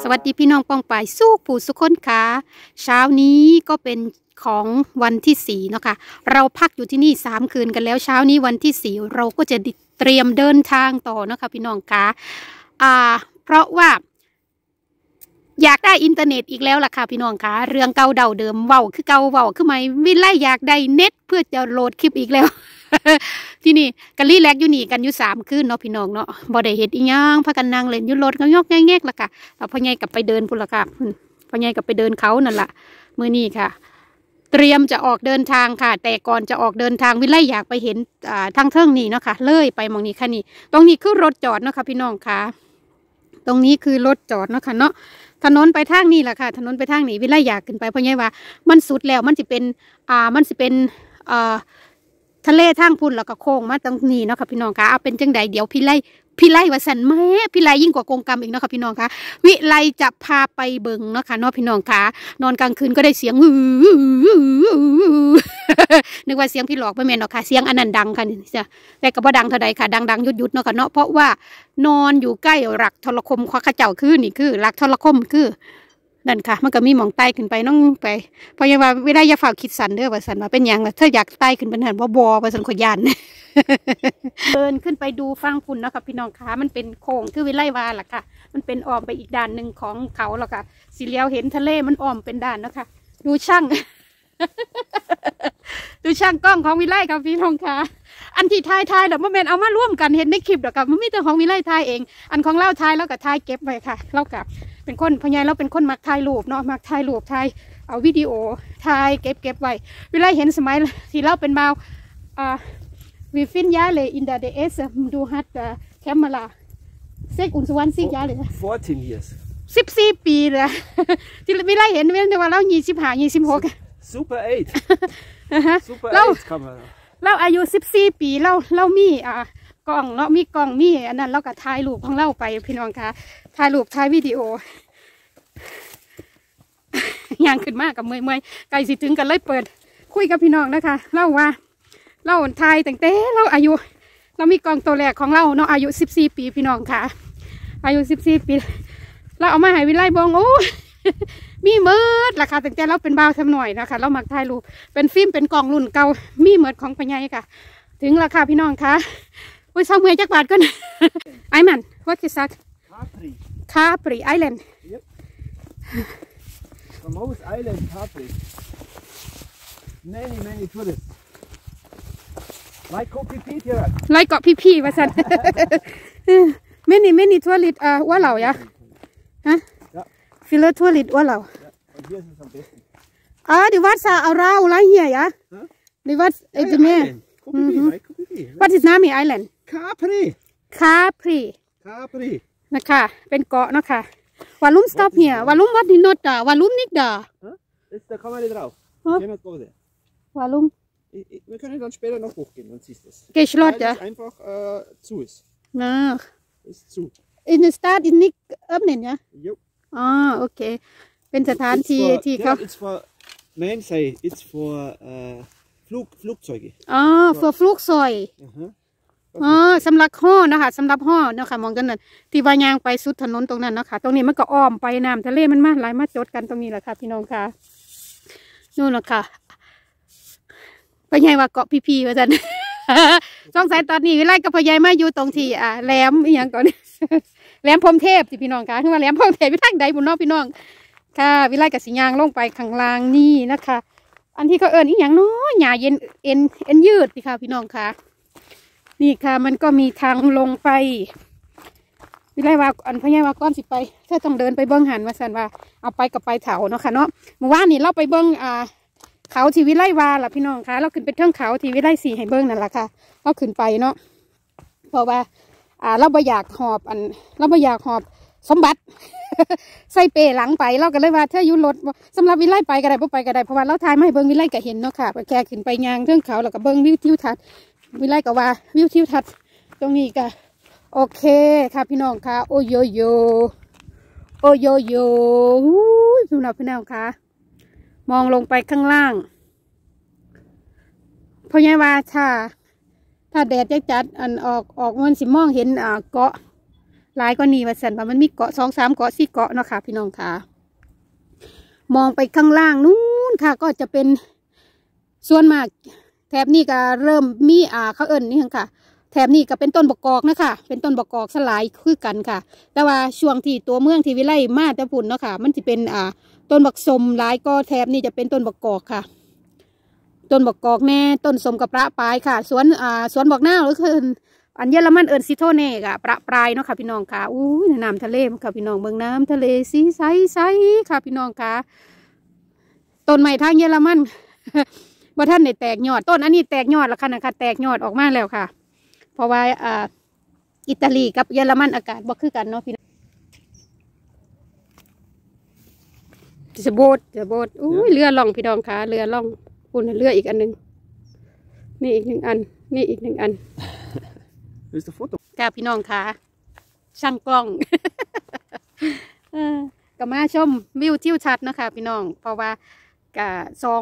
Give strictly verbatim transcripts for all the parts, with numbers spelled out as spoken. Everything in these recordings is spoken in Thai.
วัสดีพี่น้องป้องปายสู้ผู้สุขคนค่ะเช้านี้ก็เป็นของวันที่สี่เนาะค่ะเราพักอยู่ที่นี่สามคืนกันแล้วเช้านี้วันที่สี่เราก็จะเตรียมเดินทางต่อเนาะค่ะพี่น้องค่ะอ่าเพราะว่าอยากได้อินเทอร์เน็ตอีกแล้วล่ะค่ะพี่น้องค่ะเรื่องเก่าเดิมเดิมเว้าคือเก่าเว้าคือไม่วิไลอยากได้เน็ตเพื่อจะโหลดคลิปอีกแล้ว ที่นี่กันรีแลกอยู่นี่กันอยู่สามคืนเนาะพี่น้องเนาะบ่ได้เฮ็ดอีหยังพากันนั่งเล่นอยู่รถก็ยกแง่ๆล่ะค่ะแล้วพ่อใหญ่กลับไปเดินพุ่นล่ะค่ะพ่อใหญ่กลับไปเดินเขานั่นล่ะมื้อนี้ค่ะ เตรียมจะออกเดินทางค่ะแต่ก่อนจะออกเดินทางวิไลอยากไปเห็นอ่าทางเทิงนี่เนาะค่ะเลยไปมองนี้ค่ะนี่ตรงนี้คือรถจอดเนาะค่ะพี่น้องค่ะตรงนี้คือรถจอดเนาะค่ะเนาะถนนไปทางนี้แหละค่ะถนนไปทางนี้วิไลอยากขึ้นไปเพราะไงว่ามันสุดแล้วมันจะเป็นอ่ามันจะเป็นอ่าทะเลทางพุ่นแล้วก็โค้งมาตรงนี้เนาะค่ะพี่น้องค่ะเอาเป็นจังใดเดี๋ยวพี่ไลพี่ไลว่าสันแม่พี่ไลยิ่งกว่ากงกรรมอีกเนาะค่ะพี่น้องค่ะวิไลจะพาไปเบิ่งเนาะค่ะเนาะพี่น้องค่ะนอนกลางคืนก็ได้เสียงนึกว่าเสียงพี่หลอกไม่แม่นเนาะค่ะเสียงอันนั้นดังค่ะนี่จ้ะแต่ก็บ่ดังเท่าใดค่ะดังๆยุดๆเนาะค่ะเนาะเพราะว่านอนอยู่ใกล้หลักโทรคมข้าข้าเจ้าคือนี่คือหลักโทรคมคือนั่นค่ะมันก็มีหมองไต่ขึ้นไปน้องไปเพราะยังว่าเวลาอย่าฝ่าคิดสันเด้อว่าสันว่าเป็นยังถ้าอยากไต่ขึ้นเป็นหันว่าบอว่าสันขยันเดินขึ้นไปดูฟังฝุ่นเนาะค่ะพี่น้องค่ะมันเป็นโค้งคือวิไลวาล่ะค่ะมันเป็นอ้อมไปอีกด้านหนึ่งของเขาแล้วค่ะสีเหลียวเห็นทะเลมันอ้อมเป็นด้านเนาะค่ะดูช่าง ดูช่างกล้องของวิไลกับพี่ทองค่ะอันที่ทายทายเดี๋ยวมันเป็นเอามาร่วมกันเห็นในคลิปเดี๋ยวกับมันไม่แต่ของวิไลทายเองอันของเล่าทายแล้วกับทายเก็บไว้ค่ะเล่ากับเป็นคนพญายเราเป็นคนมักทายรูปเนาะมักทายรูปทายเอาวิดีโอทายเก็บเก็บไว้วิไลเห็นสมัยที่เราเป็นเบาอ่าวิฟินยาเลยอินดาเดเอสดูฮัตแคมมาลาเซ็กอุนสวรรค์ซิกยาเลย fourteen years สิบสี่ปีเลยที่วิไลเห็นเว้นแต่ว่าเรายี่สิบห้ายี่สิบหก Super eight เราเราอายุสิบสี่ปีเราเรามีอ่ากล้องเนาะมีกล้องมีอันนั้นเราก็ถ่ายรูปของเราไปพี่น้องค่ะถ่ายรูปถ่ายวิดีโอย่างขึ้นมากกับเมย์เมย์ไก่สิถึงกันเลยเปิดคุยกับพี่น้องนะคะเล่าว่าเราถ่ายแต่งเต้เราอายุเรามีกล้องตัวแรกของเราเนาะอายุสิบสี่ปีพี่น้องค่ะอายุสิบสี่ปีเราเอามาให้วิไลบองโอ้มีเมิดราคาตั้งแต่เราเป็นบ่าวทำหน่อยนะคะเรามักถ่ายรูปเป็นฟิล์มเป็นกล่องรุ่นเก่ามีเมิดของปัญญาค่ะถึงราคาพี่น้องคะโอ้ยเศร้าเมื่อยจักบาทกันไอ้มันว่าคือซักคาปรีไอแลนด์ Ramos Island Capri many many tourists like Kopi Pete here ไล่เกาะพี่ๆว่าสันไม่นี่ไม่นี่ทัวริสต์อ่าว่าเหล่าอะฮะViele Toilet Urlaub. Ja, und hier ist es am besten. Ah, die Wasser around right here, ja? Huh? Die Wasser, ja, the Meer. What is Nami Island? Capri. Capri. Capri. นะคะเป็นเกาะนะคะวาลุ่ม stop here วาลุ่ม what is not da วาลุ่ม nicht da Ist da kann man nicht drauf. Huh? Gehen wir drauf. วาลุ่ม Wir können dann später noch hochgehen, dann siehst du es. Geschlossen, ja? Einfach äh, zu ist. Ach. Ist zu. In the start is nicht öffnen, ja? Jo. อ๋อโอเคเป็นสถานที่ที่เขา It's for man say it's for uh, Flug Flugzeuge อ๋อ for ฟลุกซอยอ๋อสำหรับห่อนะคะสำหรับห่อเนาะค่ะมองกันนั่นที่ว่ายางไปสุดถนนตรงนั้นเนาะค่ะตรงนี้มันก็อ้อมไปน้ำทะเลมันมาไหลมาจดกันตรงนี้แหละค่ะพี่น้องค่ะนู่นแหละค่ะไปใหญ่ว่าเกาะพีพีว่าจันสงสัยตอนนี้วิไลกับพ่อใหญ่มาอยู่ตรงที่อ่าแหลมอีหยังก่อนแหลมพรมเทพสิพี่น้องค่ะคือว่าแหลมพรมเทพอยู่ทางใดบุญน้องพี่น้องค่ะวิไลกับสิยางลงไปข้างล่างนี่นะคะอันที่เขาเอิญอีหยังเนาะหญ้าเย็นเอ็นเอ็นยืดสิค่ะพี่น้องค่ะนี่ค่ะมันก็มีทางลงไปวิไลว่าอันพ่อใหญ่ว่าก้อนสิไปถ้าต้องเดินไปเบิ้งหันว่าสันว่าเอาไปกับไปเถาเนาะค่ะเนาะเมื่อวานนี้เราไปเบิ้งอ่าเขาที่วิไลวาล่ะพี่น้องค่ะเราขึ้นไปเทิงเขาที่วิไลสี่ให้เบิ้งนั่นแหละค่ะเราขึ้นไปเนาะเพราะว่าอ่าเราไม่อยากหอบอันเราไม่อยากหอบสมบัติ ใส่เปหลังไปเราก็เลยว่าเธออยู่รถสำหรับวิไลไปก็ได้บ่ไปก็ได้เพราะว่าเราทายไม่เบิ้งวิไลก็เห็นเนาะค่ะแค่ขึ้นไปยางเทิงเขาแล้วก็เบิ้งวิวทิวทัศน์วิไลก็ว่าวิวทิวทัศน์ตรงนี้ก็โอเคค่ะพี่น้องค่ะโอโยโยโอโยโย่พี่น้องพี่น้องค่ะมองลงไปข้างล่างเพราะไงว่าถ้าถ้าแดดจัดอันออกออกมันสิมองเห็นอ่าเกาะหลายก็นี่ว่าสันว่ามันมีเกาะสองสามเกาะสี่เกาะเนาะค่ะพี่น้องค่ะมองไปข้างล่างนู้นค่ะก็จะเป็นส่วนมากแถบนี้ก็เริ่มมีอ่าเขาเอิญนี่ค่ะแถบนี้ก็เป็นต้นบกกอกนะคะเป็นต้นบกกอกสลายคือกันค่ะแต่ว่าช่วงที่ตัวเมืองที่วิไลมาแต่พุ่นเนาะค่ะมันจะเป็นอ่าต้นบักสมหลายก็แถบนี้จะเป็นต้นบกกอกค่ะต้นบกกอกแน่ต้นสมกับประปลายค่ะสวนอ่าสวนบอกหน้าหรือคืออันเยอรมันเอิญซิโทเน่ค่ะประปลายเนาะค่ะพี่น้องค่ะอู้ยน้ำทะเลค่ะพี่น้องเมืองน้ำทะเลสีใสใสค่ะพี่น้องค่ะต้นไม้ทางเยอรมันว่าท่านในแตกยอดต้นอันนี้แตกยอดแล้วค่ะนะคะแตกยอดออกมาแล้วค่ะเพราะว่าอ่าอิตาลีกับเยอรมันอากาศบ่คือกันเนาะพี่น้องจะโบดจะโบดอุ้ยเรือล่องพี่น้องค่ะเรือล่องคุณเรืออีกอันหนึ่งนี่อีกหนึ่งอันนี่อีกหนึ่งอันค่ะพี่น้องค่ะช่างกล้อง ก็มาชมวิวทิวทัศน์นะคะพี่น้องเพราะว่ากะสอง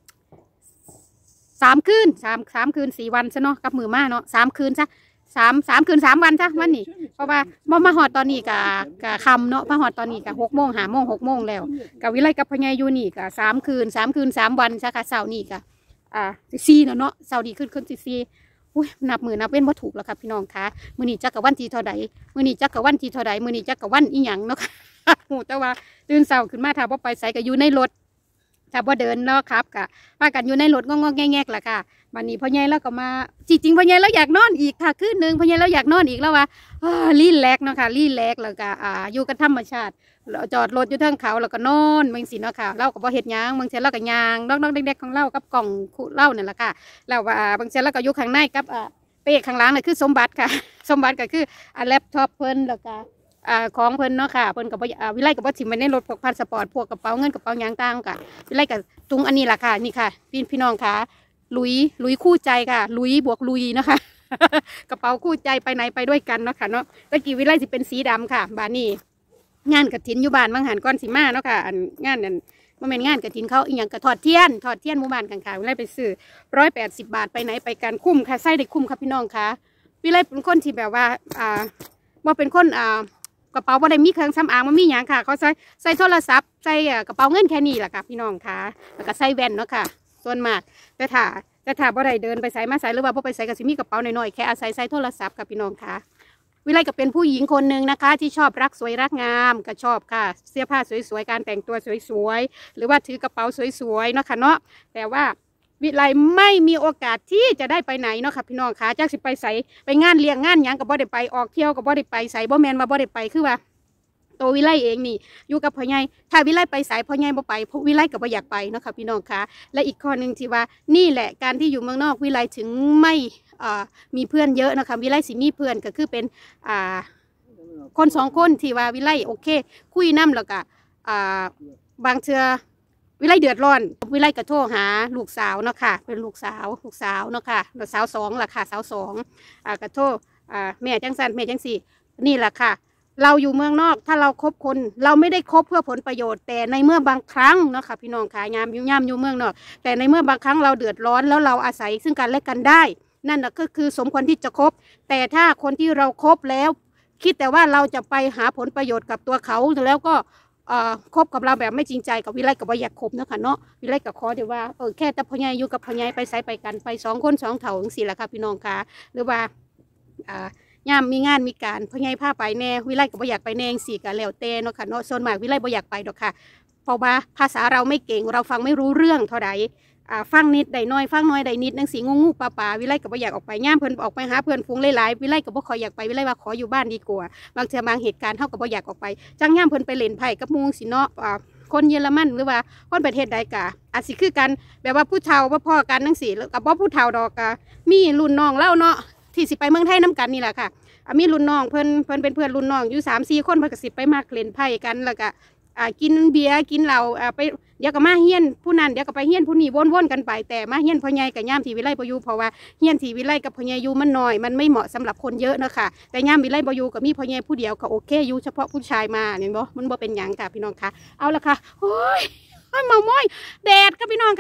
สามคืนสามสามคืนสี่วันซะเนาะกับมือมาเนาะสามคืนซะสามสามคืนสามวันซะวันนี้เพราะว่ามามาหอดตอนนี้กะกะคำเนาะมาหอดตอนนี้กะหกโมงหาโมงหกโมงแล้วกับวิไลกับพญายูนี่กะสามคืนสามคืนสามวันซะค่ะเสาร์นี้กะอ่าซีเนาะเนาะเสาร์นี้ขึ้นขึ้นซีซีอุ้ยนับมือนับเว้นว่าถูกแล้วค่ะพี่น้องคะมือนี้จักกับวันที่เท่าใดมือนี้จักกับวันที่เท่าใดมือนี้จักกับวันอีหยังเนาะค่ะหูแต่ว่าตื่นเสาร์ขึ้นมาถ้าว่าไปใส่ก็อยู่ในรถถ้าว่าเดินเนาะครับกะมากันอยู่ในรถงงๆแงกๆแหละค่ะวันนี้พ่อใหญ่แล้วก็มาจริงๆพ่อใหญ่แล้วอยากนอนอีกค่ะคืนนึงพ่อใหญ่แล้วอยากนอนอีกแล้วว่ารีแลกเนาะค่ะรีแลกแล้วก็อ่าอยู่กันธรรมชาติเราจอดรถอยู่เทิงเขาแล้วก็นอนบางสิเนาะค่ะเราก็บ่เฮ็ดหยังบางเช้าเราก็ยางน้องๆเด็กๆของเรากับกล่องเล่าเนี่ยแหละค่ะแล้วว่าบางเช้าเราก็อยู่ข้างในกับอ่าเป้ข้างหลังนี่คือสมบัติค่ะสมบัติก็คืออ่าแล็ปท็อปเพิ่นแล้วก็อ่าของเพิ่นเนาะค่ะเพิ่นกับอ่าวิไลกับว่าถิ่มไปในรถพวกพาสปอร์ตพวกกระเป๋าเงินกระเป๋ายางต่างค่ะวิไลกับตุงอันนี้แหละค่ะนี่ค่ะพี่พี่น้องค่ะลุยลุยคู่ใจค่ะลุยบวกลุยนะคะ กระเป๋าคู่ใจไปไหนไปด้วยกันเนาะค่ะเนาะตะกี้วิไลสิเป็นสีดำค่ะบ้านนี้งานกฐินอยู่บ้านบางหันก้อนสีมาเนาะค่ะอันงานนั้นมันเป็นงานกฐินเขาอีกอย่างกระถอดเทียนถอดเทียนหมู่บ้านกันค่ะวิไลไปซื้อร้อยแปดสิบบาทไปไหนไปกันคุ้มค่ะไส้ได้คุ้มค่ะพี่น้องค่ะวิไลเป็นคนที่แบบว่าอ่าว่าเป็นคนอ่ากระเป๋าว่าได้มีเครื่องสำอางมันมีอย่างค่ะเขาใส่ใส่โทรศัพท์ใส่กระเป๋าเงินแค่นี้แหละค่ะพี่น้องค่ะแล้วก็ใส่แว่นเนาะค่ะส่วนมากแต่ถ้าแต่ถ้าบ่ได้เดินไปใส่มาใส่หรือว่าบ่ไปใส่ก็สิมีกระเป๋าหน่อยๆแค่อาศัยใส่โทรศัพท์ค่ะพี่น้องค่ะวิไลก็เป็นผู้หญิงคนหนึ่งนะคะที่ชอบรักสวยรักงามก็ชอบค่ะเสื้อผ้าสวยๆการแต่งตัวสวยๆหรือว่าถือกระเป๋าสวยๆเนาะค่ะเนาะแต่ว่าวิไลไม่มีโอกาสที่จะได้ไปไหนเนาะค่ะพี่น้องค่ะจากสิไปใส่ไปงานเลี้ยงงานหยังก็บ่ได้ไปออกเที่ยวก็บ่ได้ไปใส่บ่แมนมาบ่ได้ไปคือว่าตัววิไลเองนี่อยู่กับพ่อใหญ่ถ้าวิไลไปสายพ่อใหญ่บ่ไปพวกวิไลก็บ่อยากไปเนาะค่ะพี่น้องค่ะและอีกข้อหนึ่งที่ว่านี่แหละการที่อยู่เมืองนอกวิไลถึงไม่อ่ามีเพื่อนเยอะนะคะวิไลสิมีเพื่อนก็คือเป็นอ่าคนสองคนที่ว่าวิไลโอเคคุยน้ำแล้วก็อ่าบางเทื่อวิไลเดือดร้อนวิไลก็โทรหาลูกสาวเนาะค่ะเป็นลูกสาวลูกสาวเนาะค่ะลูกสาวสองล่ะค่ะสาวสองอ่าก็โทรอ่าแม่จังสันแม่จังสี่นี่แหละค่ะเราอยู่เมืองนอกถ้าเราคบคนเราไม่ได้คบเพื่อผลประโยชน์แต่ในเมื่อบางครั้งเนาะค่ะพี่น้องค่ะยามยุ่งยามอยู่เมืองนอกแต่ในเมื่อบางครั้งเราเดือดร้อนแล้วเราอาศัยซึ่งกันและกันได้นั่นก็คือสมควรที่จะคบแต่ถ้าคนที่เราคบแล้วคิดแต่ว่าเราจะไปหาผลประโยชน์กับตัวเขาแล้วก็คบกับเราแบบไม่จริงใจกับวิไลกับว่าอยากคบนะคะเนาะวิไลกับขอเดี๋ยวว่าเออแค่แต่พ่อใหญ่อยู่กับพ่อใหญ่ไปใส่ไปกันไปสองคนสองเถาสี่ละค่ะพี่น้องค่ะหรือว่าอ่าย่ามมีงานมีการพ่อใหญ่พาไปแน่วิไลกับว่าอยากไปแน่สี่กันแล้วเตเนาะค่ะเนาะส่วนมากวิไลบ่อยากไปดอกค่ะเพราะว่าภาษาเราไม่เก่งเราฟังไม่รู้เรื่องเท่าใดอ่าฟังนิดได้น้อยฟังน้อยได้นิดนังสีงูงูปลาปลาวิไลกับว่าอยากออกไปย่ามเพิ่นออกไปหาเพื่อนฟุ้งหลายๆวิไลกับว่าขออยากไปวิไลว่าขออยู่บ้านดีกว่าบางเทื่อบางเหตุการณ์เท่ากับว่าอยากออกไปจังย่ามเพิ่นไปเล่นไพ่กับมูสิเนาะอ่าคนเยอรมันหรือว่าคนประเทศใดกะอาจสิคือกันแบบว่าผู้เฒ่าว่าพ่อกันนังสีกับว่าผู้เฒ่าดอกกะมีรุ่นน้องเล่าเนาะที่สิไปเมืองไทยน้ำกันนี่แหละค่ะมีรุ่นน้องเพิ่นเพิ่นเป็นเพื่อนรุ่นน้องอยู่สามสี่คนเพิ่นก็สิไปมากเล่นไพ่กันแล้วก็อ่ากินเบียร์กินเหล้าอ่าไปเดี๋ยวก็มาเฮี้ยนผู้นั้นเดี๋ยวก็ไปเฮี้ยนผู้นี้วนๆกันไปแต่มาเฮี้ยนพ่อใหญ่กับย่ามที่วิไลบ่อยู่เพราะว่าเฮี้ยนที่วิไลกับพ่อใหญ่อยู่มันน้อยมันไม่เหมาะสำหรับคนเยอะเนาะค่ะแต่ย่ามวิไลบ่อยู่กับมีพ่อใหญ่ผู้เดียวก็โอเคอยู่เฉพาะผู้ชายมาเห็นบ่มันบ่เป็นหยังค่ะพี่น้องค่ะเอาละค่ะโอ้ยเมาม้อยแดดค่ะพี่น้องค่ะ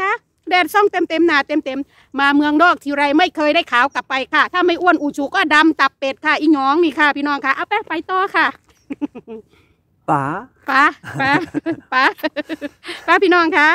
แดดส่องเต็มเต็มหน้าเต็มเต็มมาเมืองนอกทีไรไม่เคยได้ขาวกลับไปค่ะถ้าไม่อ้วนอูชูก็ดำตับเป็ดค่ะอีหยองนี่ค่ะพี่น้องค่ะเอาไปไปต่อค่ะป๋าป๋าป๋าป๋าป๋าพี่น้องค่ะ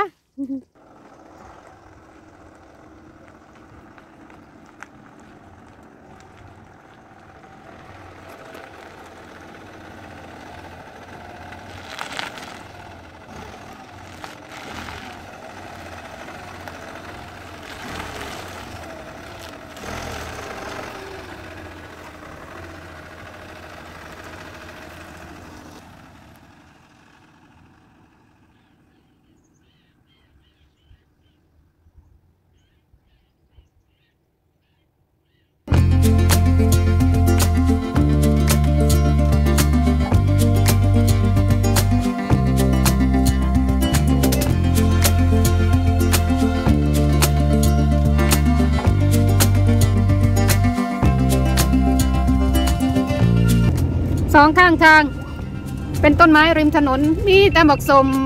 สองข้างทางเป็นต้นไม้ริมถนนนี่แต่บอกสม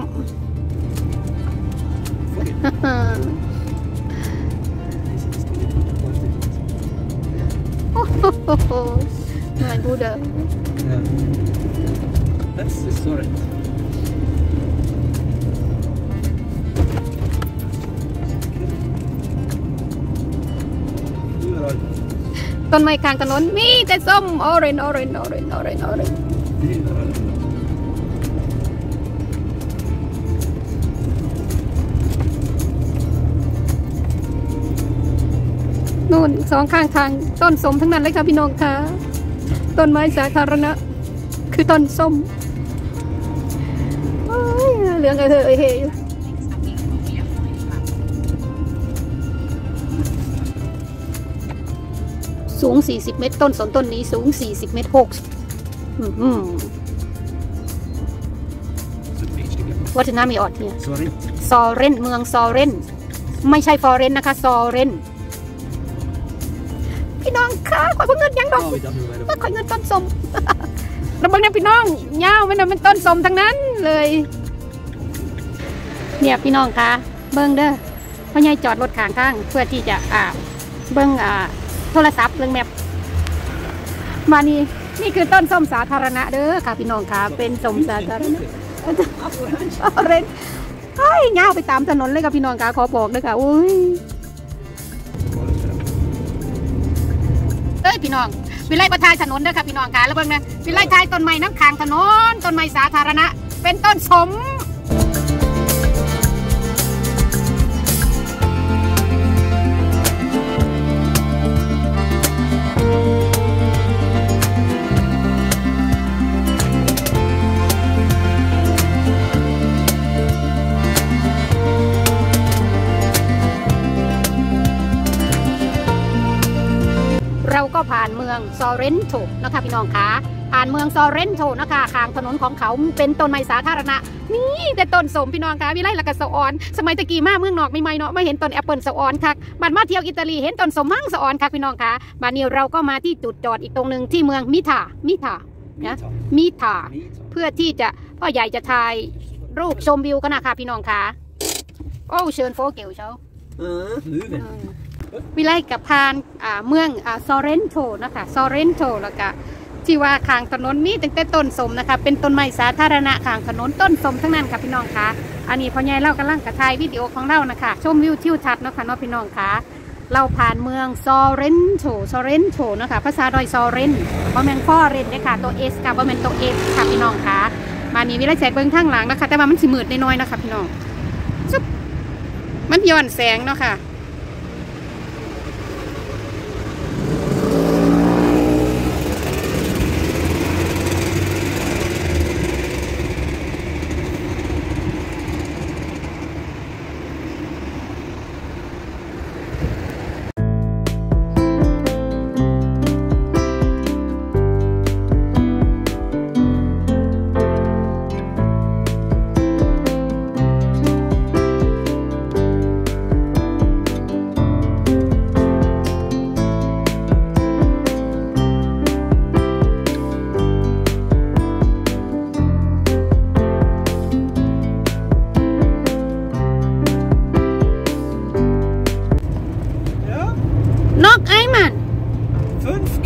โอ้โหนายพูดเด้อ That's sorry ต้นไม้กลางถนนมีแต่ส้มออเรนออเรนออเรนออเรนออเรนนู่นสองข้างทางต้นส้มทั้งนั้นเลยค่ะพี่น้องค่ะต้นไม้สาธารณะคือต้นส้มเหลืองเออเฮ้ยสูงสี่สิบเมตรต้นสนต้นนี้สูงสี่สิบเมตรหกอืมวัฒนธรรมมีออดเนี่ยซอเรนเมืองซอเรนไม่ใช่ฟอเรนนะคะซอเรนพี่น้องค่ะขอเงินยังดอกก็ขอเงินต้นสมระเบิดนะพี่น้องเงาไม่นำเป็นต้นสมทั้งนั้นเลยเนี่ยพี่น้องค่ะเบิ้งเด้อพ่อใหญ่จอดรถข้างข้างเพื่อที่จะอ่าเบิ้งอ่าโทรศัพท์เรื่องแมพมานี่นี่คือต้นส้มสาธารณะเด้อค่ะพี่น้องค่ะเป็นส้มสาธารณะเรนเฮ้ยเงาไปตามถนนเลยค่ะพี่น้องค่ะขอบอกเลยค่ะอุ้ยเอ้ยพี่น้องวิไลประทายถนนเด้อค่ะพี่น้องค่ะแล้วเบิ่งนะวิไลทายต้นไม้น้ำค้างถนนต้นไม้สาธารณะเป็นต้นสมเราก็ผ่านเมืองซอเรนโตนะคะพี่น้องคะผ่านเมืองซอเรนโตนะคะข้างถนนของเขาเป็นต้นไม้สาธารณะนี่แต่ต้นสมพี่น้องคะวิไลละกะสะออนสมัยตะกี้มาเมืองนอกไม่ไม่เนาะไม่เห็นต้นแอปเปิลสะออนค่ะบัดมาเที่ยวอิตาลีเห็นต้นสมมั่งสะออนค่ะพี่น้องคะบัดนี้เราก็มาที่จุดจอดอีกตรงหนึ่งที่เมืองมิถามิถานะมิถาเพื่อที่จะพ่อใหญ่จะถ่ายรูปชมวิวกันนะคะพี่น้องคะโอ้เชิญโฟเกลเช้าวิไลกับพานเมืองซอเรนโตนะคะซอเรนโตแล้วก็ที่ว่าข้างถนนมีตั้งแต่ต้นสมนะคะเป็นต้นไม้สาธารณะข้างถนนต้นสมทั้งนั้นค่ะพี่น้องคะอันนี้พ่อใหญ่เล่ากำลังกระถ่ายวิดีโอของเรานะคะชมวิวทิวทัศน์นะคะน้องพี่น้องคะเราผ่านเมืองซอเรนโตซอเรนโตนะคะภาษาดอยซอเรนบอแมนฟอเรนนะคะตัวเอสกับบอแมนตัวเอสค่ะพี่น้องคะมานี้วิไลแจกเบิ้งข้างหลังนะคะแต่ว่ามันสิมืดน้อยๆนะคะพี่น้องมันย้อนแสงเนาะค่ะ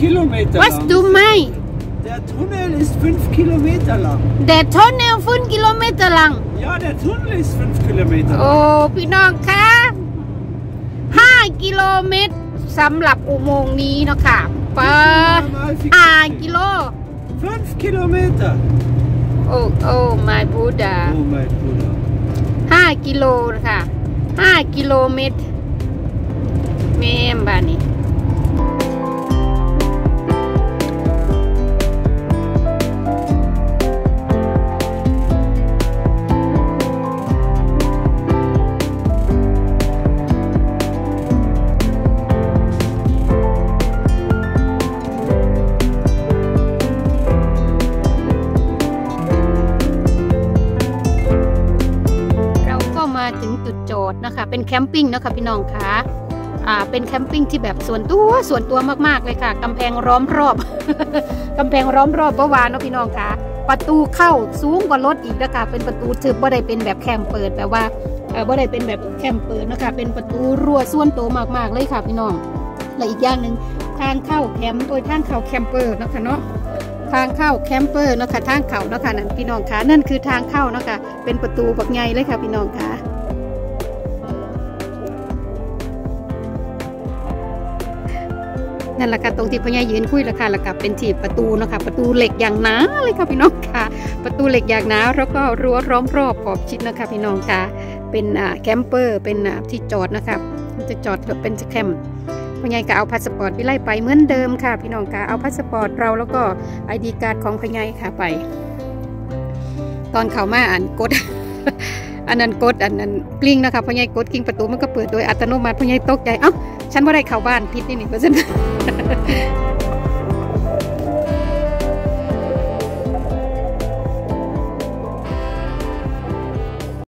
Kilometer Was lang. du mei Der Tunnel ist fünf Kilometer lang. Der Tunnel fünf Kilometer lang Ja, der Tunnel ist fünf Kilometer โอ้ lang. พี่น้องคะห้ากิโลเมตรสำหรับอุโมงค์นี้เนาะค่ะเปิดห้ากิโล Fünf Kilometer. โอ้โอ้ my Buddha Oh mein Bruder. ห้ากิโลค่ะห้ากิโลเมตรแม่มบ้านนี้มาถึงจุดจอดนะคะเป็นแคมปิ้งนะคะพี่น้องคะอ่าเป็นแคมปิ้งที่แบบส่วนตัวส่วนตัวมากๆเลยค่ะกำแพงล้อมรอบ กำแพงล้อมรอบเมื่อวานเนาะพี่น้องคะประตูเข้าสูงกว่ารถอีกนะคะเป็นประตูทึบบ่ได้เป็นแบบแคมเปิดแต่ว่าเออบ่ได้เป็นแบบแคมเปิดนะคะเป็นประตูรั้วส่วนตัวมากๆเลยค่ะพี่น้องและอีกอย่างหนึ่งทางเข้าแคมป์โดยทางเข้าแคมเปอร์นะคะเนาะทางเข้าแคมเปอร์เนาะค่ะทางเข้าเนาะค่ะนั่นพี่น้องคะนั่นคือทางเข้าเนาะค่ะเป็นประตูบักใหญ่เลยค่ะพี่น้องคะนั่นแหละค่ะตรงที่พ่อใหญ่ยืนคุยแล้วค่ะแล้วก็เป็นที่ประตูเนาะค่ะประตูเหล็กอย่างหนาเลยค่ะพี่น้องค่ะประตูเหล็กอย่างหนาแล้วก็รั้วล้อมรอบขอบชิดนะคะพี่น้องค่ะเป็นอ่าแคมเปอร์เป็นอ่าที่จอดนะคะจะจอดเป็นแคมป์พ่อใหญ่ก็เอาพาสปอร์ตไปไล่ไปเหมือนเดิมค่ะพี่น้องค่ะเอาพาสปอร์ตเราแล้วก็ไอดีการ์ดของพ่อใหญ่ค่ะไปตอนเข้ามาอ่านกด อันนั้นกดอันนั้นกลิ้งนะคะพ่อใหญ่กดกลิ้งประตูมันก็เปิดโดยอัตโนมัติพ่อใหญ่ตกใจเอ้าฉันว่าได้เข้าบ้านผิดนี่นี่เพราะฉะนั้น